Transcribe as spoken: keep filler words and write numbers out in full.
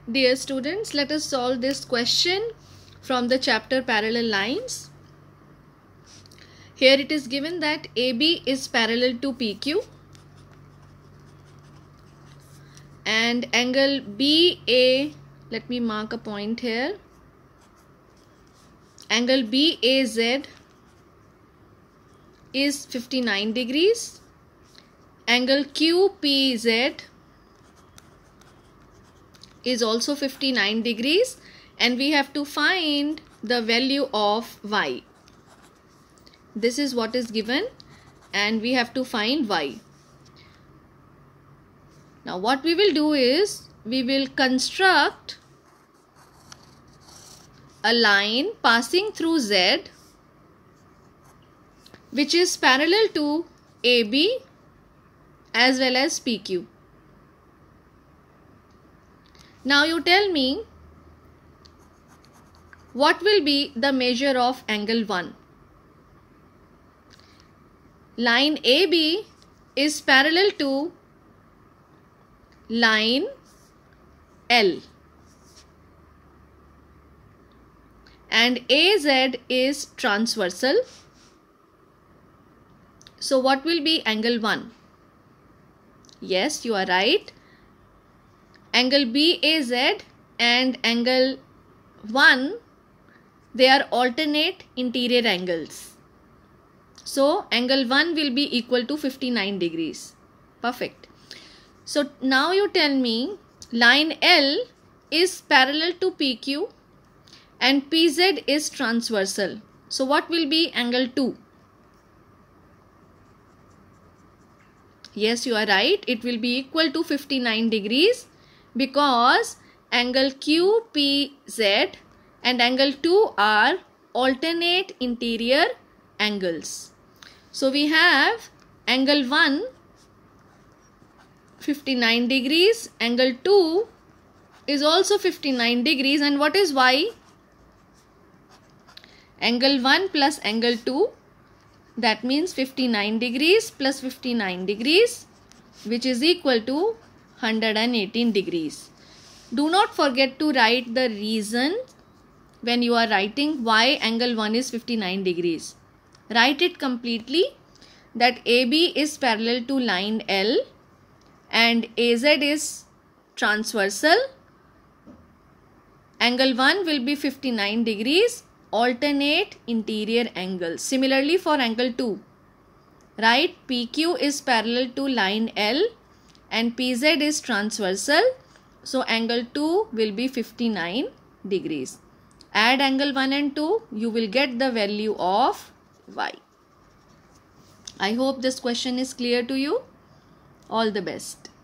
Dear students, let us solve this question from the chapter Parallel Lines. Here it is given that A B is parallel to P Q and angle B A, let me mark a point here, angle B A Z is fifty-nine degrees, angle Q P Z is also fifty-nine degrees, and we have to find the value of y. This is what is given and we have to find y. Now what we will do is we will construct a line passing through Z which is parallel to A B as well as P Q. Now you tell me what will be the measure of angle one. Line A B is parallel to line L and A Z is transversal. So what will be angle one? Yes, you are right. Angle B A Z and angle one, they are alternate interior angles. So angle one will be equal to fifty-nine degrees. Perfect. So now you tell me line L is parallel to P Q and P Z is transversal. So what will be angle two? Yes, you are right. It will be equal to fifty-nine degrees because angle Q P Z and angle two are alternate interior angles. So we have angle one fifty-nine degrees, angle two is also fifty-nine degrees, and what is y? Angle one plus angle two, that means fifty-nine degrees plus fifty-nine degrees, which is equal to one hundred eighteen degrees. Do not forget to write the reason when you are writing why angle one is fifty-nine degrees. Write it completely, that A B is parallel to line L and A Z is transversal. Angle one will be fifty-nine degrees, alternate interior angles. Similarly for angle two, write P Q is parallel to line L and P Z is transversal. So angle two will be fifty-nine degrees. Add angle one and two, you will get the value of y. I hope this question is clear to you. All the best.